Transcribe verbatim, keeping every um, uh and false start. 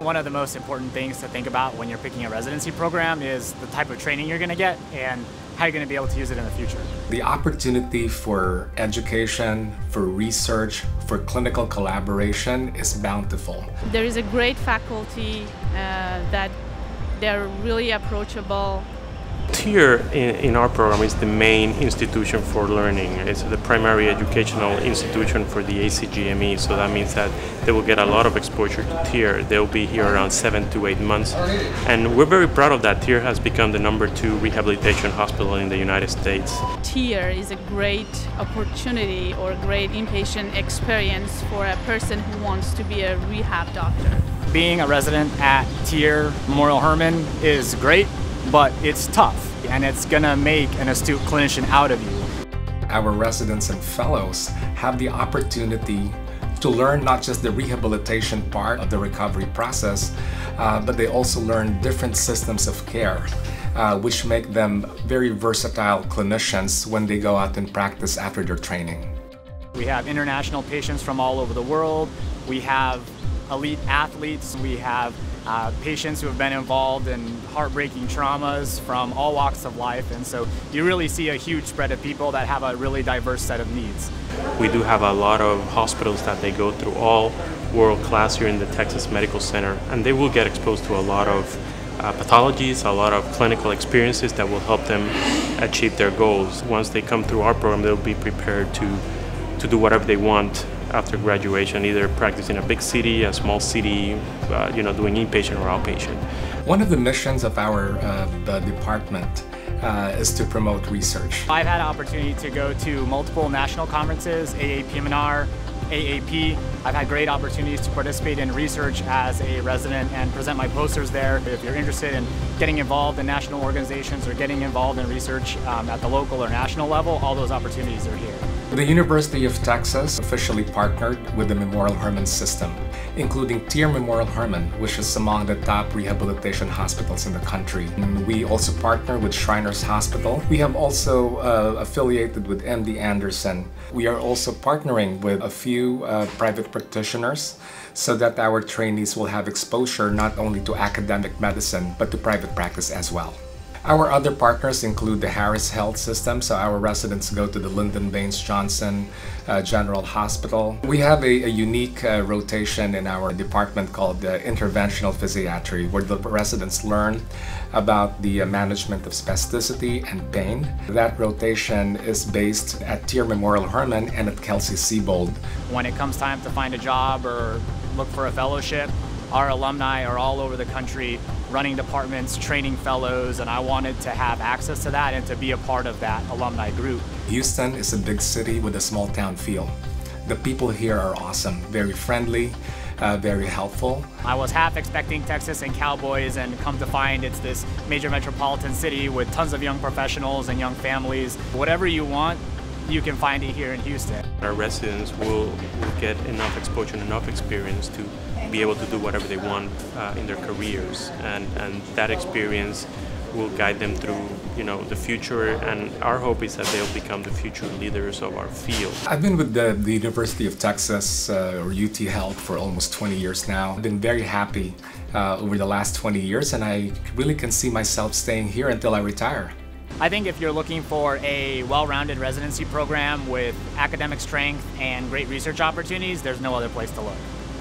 One of the most important things to think about when you're picking a residency program is the type of training you're going to get and how you're going to be able to use it in the future. The opportunity for education, for research, for clinical collaboration is bountiful. There is a great faculty uh, that they're really approachable. TIER in, in our program is the main institution for learning. It's the primary educational institution for the A C G M E, so that means that they will get a lot of exposure to TIER. They'll be here around seven to eight months, and we're very proud of that. TIER has become the number two rehabilitation hospital in the United States. TIER is a great opportunity or a great inpatient experience for a person who wants to be a rehab doctor. Being a resident at TIER Memorial Hermann is great, but it's tough, and it's gonna make an astute clinician out of you. Our residents and fellows have the opportunity to learn not just the rehabilitation part of the recovery process, uh, but they also learn different systems of care, uh, which make them very versatile clinicians when they go out and practice after their training. We have international patients from all over the world. We have elite athletes. We have Uh, patients who have been involved in heartbreaking traumas from all walks of life, and so you really see a huge spread of people that have a really diverse set of needs. We do have a lot of hospitals that they go through, all world class here in the Texas Medical Center, and they will get exposed to a lot of uh, pathologies, a lot of clinical experiences that will help them achieve their goals. Once they come through our program, they'll be prepared to, to do whatever they want after graduation, either practice in a big city, a small city, uh, you know, doing inpatient or outpatient. One of the missions of our uh, the department uh, is to promote research. I've had an opportunity to go to multiple national conferences, A A P M and R, A A P. I've had great opportunities to participate in research as a resident and present my posters there. If you're interested in getting involved in national organizations or getting involved in research um, at the local or national level, all those opportunities are here. The University of Texas officially partnered with the Memorial Hermann system, including TIER Memorial Hermann, which is among the top rehabilitation hospitals in the country. And we also partner with Shriners Hospital. We have also uh, affiliated with M D Anderson. We are also partnering with a few uh, private practitioners so that our trainees will have exposure not only to academic medicine, but to private practice as well. Our other partners include the Harris Health System, so our residents go to the Lyndon Baines Johnson uh, General Hospital. We have a, a unique uh, rotation in our department called uh, Interventional Physiatry, where the residents learn about the uh, management of spasticity and pain. That rotation is based at TIER Memorial Hermann and at Kelsey-Seybold. When it comes time to find a job or look for a fellowship, our alumni are all over the country running departments, training fellows, and I wanted to have access to that and to be a part of that alumni group. Houston is a big city with a small town feel. The people here are awesome, very friendly, uh, very helpful. I was half expecting Texas and cowboys, and come to find it's this major metropolitan city with tons of young professionals and young families. Whatever you want, you can find it here in Houston. Our residents will, will get enough exposure and enough experience to be able to do whatever they want uh, in their careers, and, and that experience will guide them through, you know, the future, and our hope is that they'll become the future leaders of our field. I've been with the, the University of Texas, uh, or UTHealth, for almost twenty years now. I've been very happy uh, over the last twenty years, and I really can see myself staying here until I retire. I think if you're looking for a well-rounded residency program with academic strength and great research opportunities, there's no other place to look.